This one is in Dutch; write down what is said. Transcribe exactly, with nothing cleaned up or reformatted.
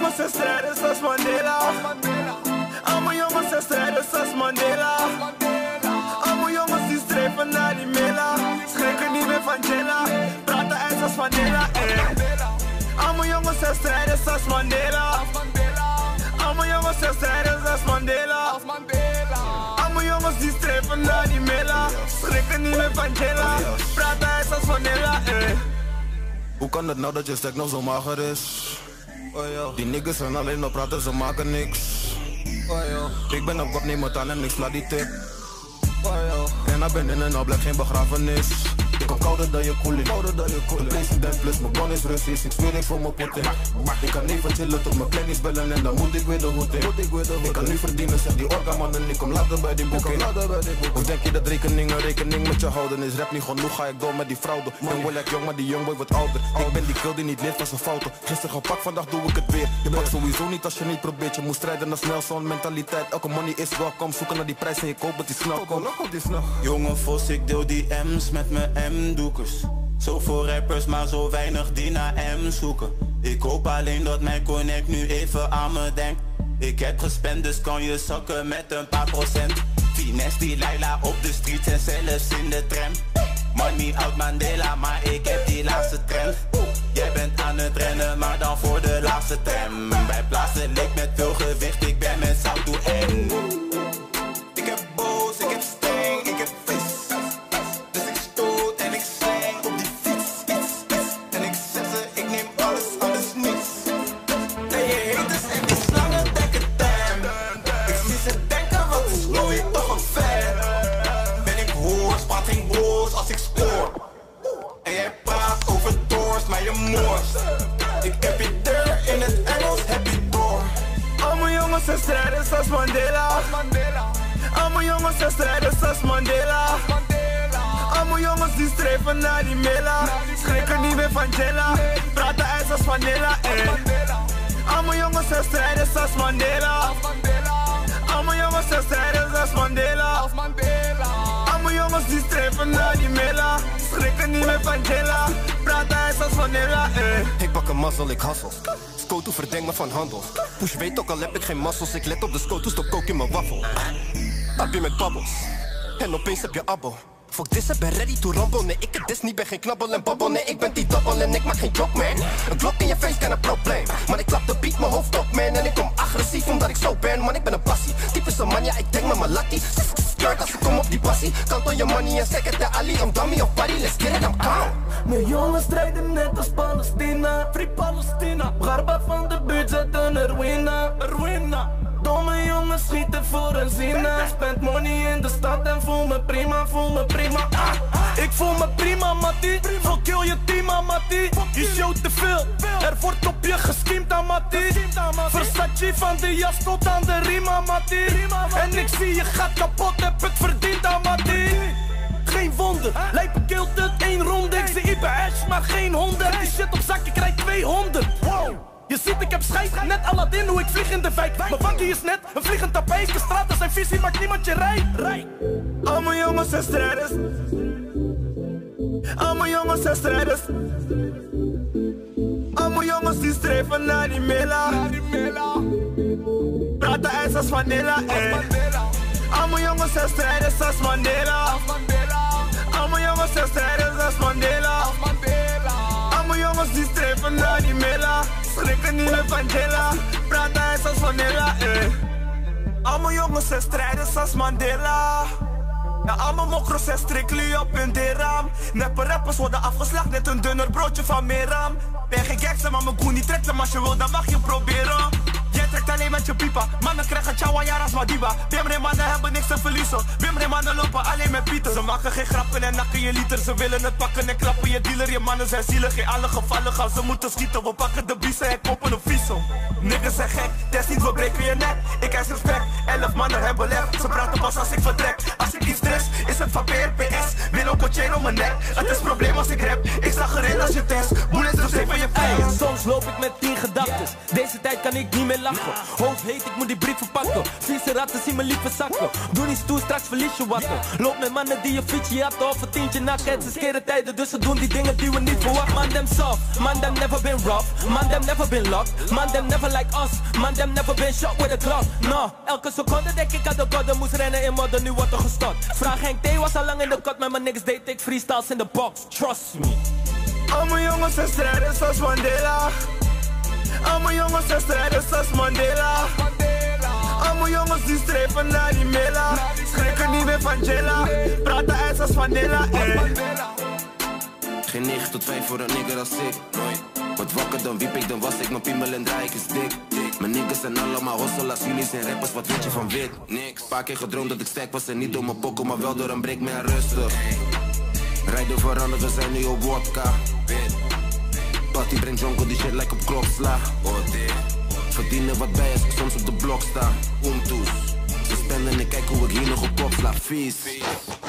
jongens zijn strijders als Mandela. Allemaal jongens zijn strijders als Mandela. Allemaal jongens die streven naar die mela. Schrikken niet meer van Jella. Praten ijs als Mandela, eh. Allemaal jongens zijn strijders als Mandela. Allemaal jongens zijn strijders als Mandela. Allemaal jongens die streven naar die mela. Schrikken niet meer van Jella. Praten ijs als Mandela, eh. Hoe kan het nou dat je stek nog zo mager is? Oh, yo. Die niggas zijn alleen maar praten, ze maken niks. Oh, yo. Ik ben op kop, neem het aan en ik sla die tip. Oh, yo. En naar binnen en nou blijft geen begrafenis. Ik kom kouder dan je koeling, kouder dan je koeling. De president plus mijn bon is Russisch, ik zweer niks voor mijn potten. Ik kan even chillen tot mijn planning bellen en dan moet ik weer de hoed in. Ik kan nu verdienen, zeg die orga en ik kom later bij die boeking. Hoe denk je dat rekening een rekening met je houden is? Rap niet genoeg, ga ik door met die fraude. Jongboy lijkt jong, maar die jongboy wordt ouder. Ik ben die kill die niet leert van zijn fouten. Gisteren gepakt, vandaag doe ik het weer. Je pakt sowieso niet als je niet probeert. Je moet strijden naar snel, zo'n mentaliteit. Elke money is welkom, zoeken naar die prijs en je koopt het die snel komt. Jonge Vos, ik deel die M's met mijn M-doekers. Zoveel rappers, maar zo weinig die naar M zoeken. Ik hoop alleen dat mijn connect nu even aan me denkt. Ik heb gespend, dus kan je zakken met een paar procent. Finesse die Laila op de streets en zelfs in de tram. Money out Mandela, maar ik heb die laatste trend. Jij bent aan het rennen, maar dan voor de laatste tram. Bij plaatsen leek met veel gewicht, ik ben met South to N. Ik heb boos, ik heb sting, ik heb vis. Dus ik stoot en ik slang op die fiets, fiets, fiets. En ik zeg ze, ik neem alles, alles niets. En je haters en die slangen denken damn. Ik zie ze denken, wat is Louis toch een fan? Ben ik hoors, praat geen boos als ik scoor. En jij praat over doors, maar je moorst. Ik heb je deur in het Engels, heb je door. Allemaal jongens zijn strijders als Mandela. Allemaal jongens zijn strijders als Mandela. Allemaal jongens die streven naar die mela. Schrikken niet meer van Jella. Praten ijs als Mandela, eh. Allemaal jongens zijn strijders als Mandela. Allemaal jongens zijn strijders als Mandela. Allemaal jongens die streven naar die mela. Schrikken niet meer van Jella. Praten ijs als Mandela, eh. Ik pak een mazzel, ik hassel. Scoto verdenkt me van handel. Push weet ook al heb ik geen massels. Ik let op de scoto, stop kook in mijn waffel. Appie met babbels. En opeens heb je abo. Fuck this, ik ben ready to rumble. Nee, ik het dis niet, ben geen knabbel en babbel. Nee, ik ben die double en ik maak geen joke, man. Een klok in je face, kan een probleem. Maar ik klap de beat, mijn hoofd op, man. En ik kom agressief omdat ik zo ben. Man, ik ben een passie. Typische man, ja, ik denk met mijn lattie. Skirt als ik kom op die passie. Kant on je money en second de Ali. I'm dummy of party, let's get it, I'm calm. Mijn jongens strijden net als Palestina. Free Palestina. Garba van de buurt zetten er winnen. Er winnen. Domme jongens schieten voor een zina. Spend money in de stad en voel me prima, voel me prima. Ah, ik voel me prima, Mattie. Fuck kill je team, Mattie. Je showt te veel. Er wordt op je gescheemd, Mattie. Versace van de jas tot aan de rima, Mattie. En ik zie je gaat kapot, heb het verdiend, Mattie. Geen wonder, lijpen kilt het één ronde. Ik zie Ibe Ash, maar geen honderd. Die shit op zak, je krijgt tweehonderd. Wow. Je ziet ik heb scheid, net Aladdin hoe ik vlieg in de wijk. Mijn wakkie is net een vliegend tapijt. De straten zijn visie, maakt niemand je rij. Allemaal jongens zijn strijders. Allemaal jongens zijn strijders. Allemaal jongens die streven naar die mela. Praten ijs als Mandela, eh. Allemaal jongens zijn strijders als Mandela. Allemaal jongens zijn strijders als Mandela. Allemaal jongens die streven naar die mela. Schrikken niet meer van Jella. Praten ijs als Mandela, eh. Allemaal jongens zijn strijders als Mandela. Ja, allemaal mokros en strikli op hun deram. Neppe rappers worden afgeslacht, net een dunner broodje van Meram. Ben geen gangster, maar mijn koe niet trekt hem. Als je wil, dan mag je proberen. Jij trekt alleen met je pipa. Mannen krijgen chawaiar als Madiba. Bimre mannen hebben niks te verliezen. Bimre mannen lopen alleen met pieten. Ze maken geen grappen en nakken je liter. Ze willen het pakken en klappen je dealer. Je mannen zijn zielig, in alle gevallen gaan ze moeten schieten. We pakken de biezen en kopen een visum. Niggas zijn gek, test niet, we breken je nek. Ik eis respect, elf mannen hebben lef. Ze praten pas als ik vertrek. Als ik iets stress, is het van P R P S. Wil ook een chain om mijn nek. Het is probleem als ik rap. Ik sta gereed als je test. Bullets dus even je face. Soms loop ik met tien gedachtes. Deze deze tijd kan ik niet meer lachen. Hoofd heet, ik moet die brief verpakken. Vieze ratten zien me liever zakken. Doe niet stoer, straks verlies je watten. Loop met mannen die je fietsje jatten of een tientje nakken. Het is skere tijden, dus ze doen die dingen die we niet verwachten. Man, them soft, man, them never been rough. Man, them never been locked. Man, them never like us. Man, them never been shot with a Glock. No, elke seconde denk ik aan de godden. Moest rennen in modder, nu wordt er gestopt. Vraag Henk T was al lang in de kot. Met mijn niggas deed ik freestyles in de box. Trust me. Al mijn jongens zijn strijders als Mandela. Al mijn jongens zijn strijders als Mandela. Al mijn jongens die strepen naar die mela. Schrikken niet meer van Jella. Praten ijs als Mandela. Geen negen tot vijf voor een nigger als ik. Nooit. Wat wakker dan wiep ik, dan was ik mijn piemel en draai ik is dik. Mijn niggas zijn allemaal hosselaars, jullie zijn rappers, wat weet je van wit? Niks. Paar keer gedroomd dat ik sterk was en niet door mijn pokkel, maar wel door een break meer rustig. Rijden veranderd, we zijn nu op wodka. Party brengt jonko, die shit lijkt op klokslag. Verdienen wat bij als ik soms op de blok sta. Omtoes. Ze spenden en ik kijk hoe ik hier nog op kop sla. Vies.